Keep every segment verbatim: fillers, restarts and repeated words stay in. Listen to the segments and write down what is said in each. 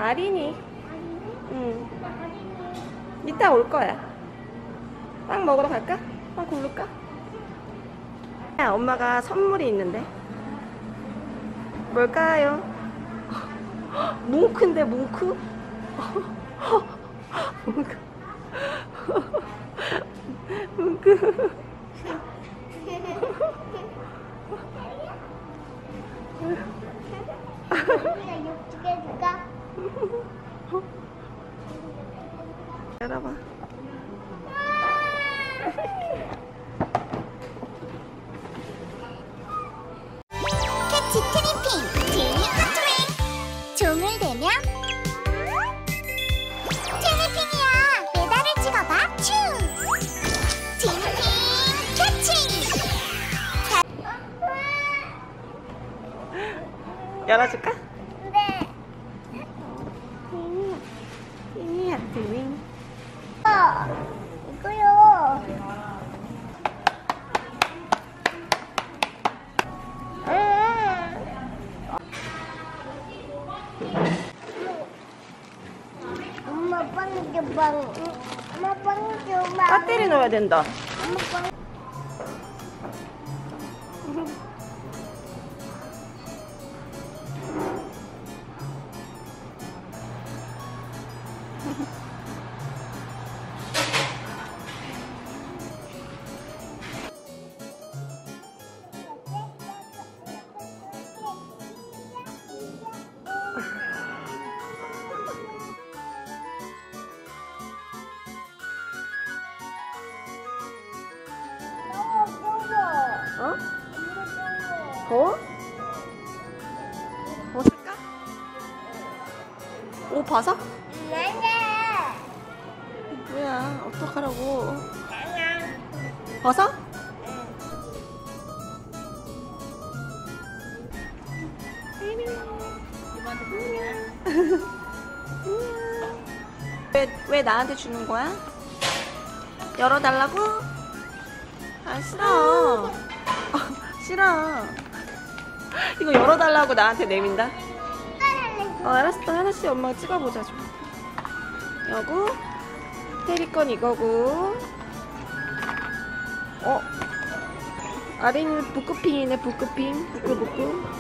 아린이. 응. 이따 올 거야. 빵 먹으러 갈까? 빵 고를까? 야, 엄마가 선물이 있는데. 뭘까요? 뭉크인데, 뭉크? 뭉크. 뭉크. 열어봐. 캐치 트리핑 제니 컨트롤. 종을 대면 트리핑이야. 메달을 찍어봐. 츄. 트리핑 캐치. 열어줄까? 네. 티니 하트 윙. 어, 이거요. 엄마 빵 줘봐. 엄마 빵 줘봐. 배터리 넣어야 된다. 엄마 빵. 어? 더워? 벗을까? 옷 벗어? 뭐야, 어떡하라고. 벗어? 왜, 왜 나한테 주는 거야? 열어달라고? 아, 싫어. 싫어. 이거 열어달라고 나한테 내민다? 어, 알았어. 하나씩 엄마가 찍어보자 좀. 여고 테리 건 이거고. 어? 아린이 북크핑이네. 북크핑. 부끄부끄.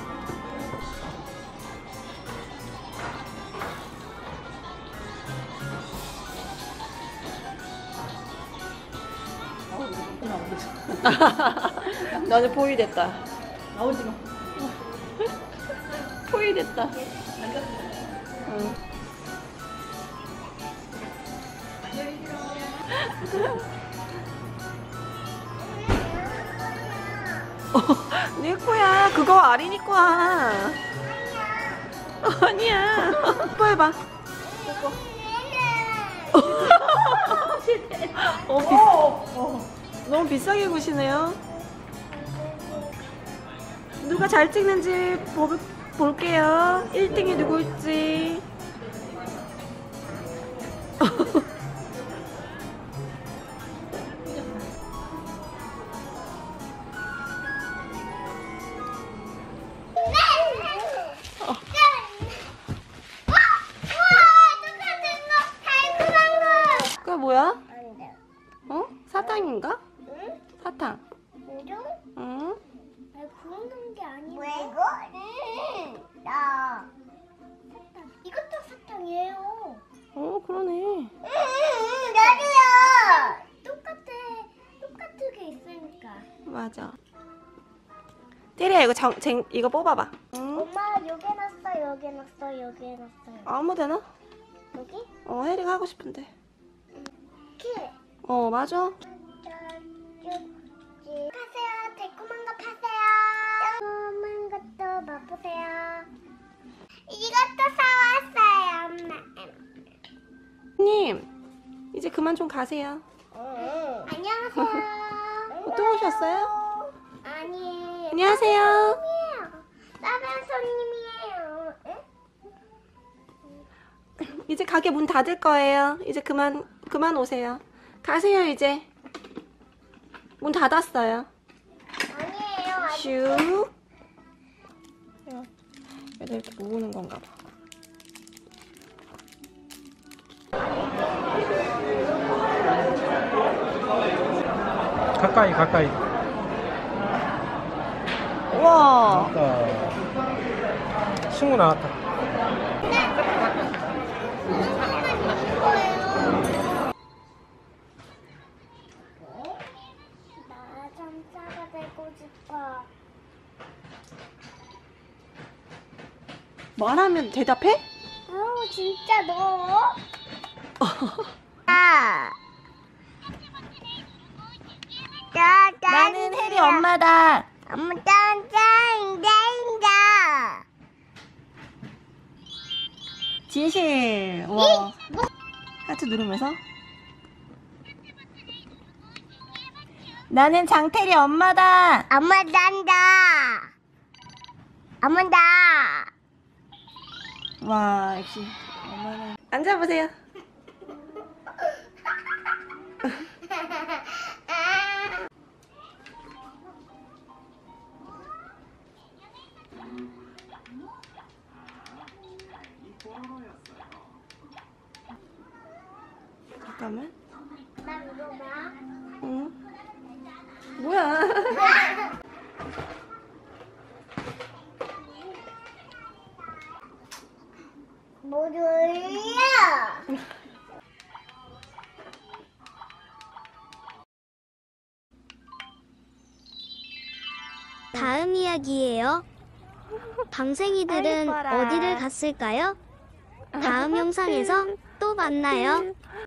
너는 포위됐다. 나오지 마. 포위됐다. 응. 어, 내 거야. 그거 아린이 거야. 아니야. 뽀뽀 해봐. 뽀뽀. 어, 비, 어. 너무 비싸게 구시네요. 누가 잘 찍는지 볼, 볼게요. 일 등이 누구일지. 그게 뭐야? 어? 사탕인가? 응? 사탕. 이거? 응? 아니, 그런 게 아니고. 왜 이거? 응. 나. 사탕. 이것도 사탕이에요. 어, 그러네. 응, 나도요. 똑같아. 똑같은 게 있으니까. 맞아. 테리야, 이거 정, 쟁, 이거 뽑아봐. 응? 엄마 여기 놨어, 여기 놨어, 여기 놨어요. 아무데나? 여기? 어, 혜리가 하고 싶은데. 이렇게. 어, 맞아. 파세요. 달콤한 거 파세요. 달콤한 것도 맛보세요. 이것도 사왔어요, 엄마. 님, 이제 그만 좀 가세요. 응. 안녕하세요. 또 오셨어요? 아니에요. 안녕하세요. 다른 손님이에요. 응? 이제 가게 문 닫을 거예요. 이제 그만, 그만 오세요. 가세요, 이제. 문 닫았어요. 아니에요. 아직. 슉. 얘들 이렇게 모으는 건가 봐. 가까이 가까이. 우와. 아까 친구 나왔다. 나 천사가 되고 싶어. 말하면 대답해? 아우 진짜 너. 아. 나는 해리 엄마다. 엄마 짠짠짠짠. 진실. 와. 하트 누르면서. 나는 장태리 엄마다. 엄마 짠다. 엄마다. 와, 역시 엄마는. 앉아보세요. 잠깐만. 나 이거 봐. 응. 뭐야? 뭐야? 다음 이야기예요. 방생이들은 아이, 이뻐라. 어디를 갔을까요? 다음 영상에서 또 만나요.